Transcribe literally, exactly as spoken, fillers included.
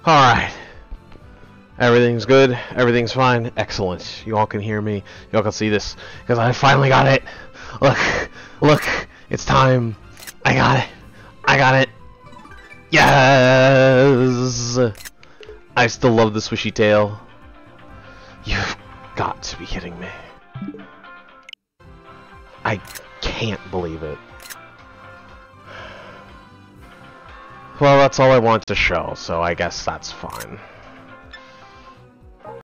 Alright. Everything's good. Everything's fine. Excellent. You all can hear me. You all can see this. Because I finally got it. Look. Look. It's time. I got it. I got it. Yes! I still love the swishy tail. You've got to be kidding me. I can't believe it. Well, that's all I want to show, so I guess that's fine.